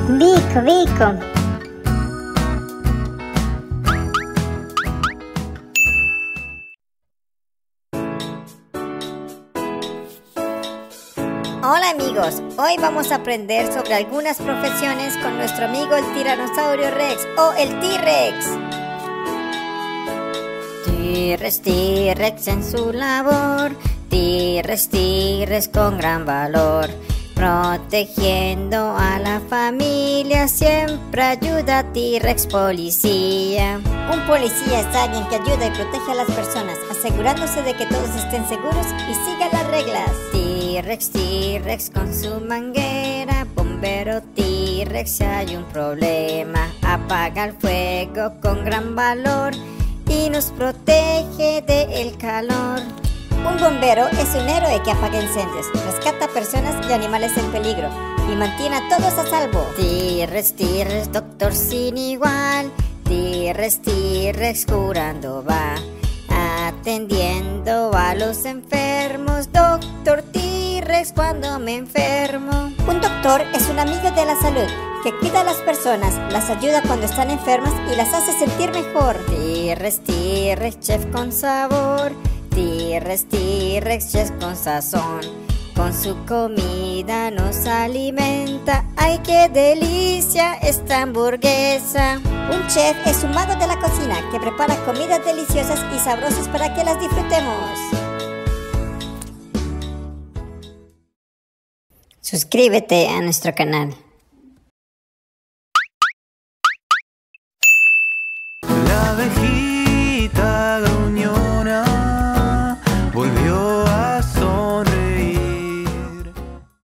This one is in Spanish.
Vico, Vico. Hola amigos, hoy vamos a aprender sobre algunas profesiones con nuestro amigo el Tiranosaurio Rex o el T-Rex. T-Rex, T-Rex en su labor, T-Rex, T-Rex con gran valor, protegiendo a la familia, siempre ayuda a T-Rex policía. Un policía es alguien que ayuda y protege a las personas, asegurándose de que todos estén seguros y sigan las reglas. T-Rex, T-Rex con su manguera, bombero T-Rex si hay un problema, apaga el fuego con gran valor y nos protege del calor. Un bombero es un héroe que apaga incendios, rescata personas y animales en peligro y mantiene a todos a salvo. T-Rex, T-Rex, doctor sin igual, T-Rex, T-Rex curando va, atendiendo a los enfermos, doctor T-Rex cuando me enfermo. Un doctor es un amigo de la salud que cuida a las personas, las ayuda cuando están enfermas y las hace sentir mejor. T-Rex, T-Rex, chef con sabor, T-Rex, T-Rex, chef con sazón, con su comida nos alimenta. ¡Ay, qué delicia esta hamburguesa! Un chef es un mago de la cocina que prepara comidas deliciosas y sabrosas para que las disfrutemos. Suscríbete a nuestro canal.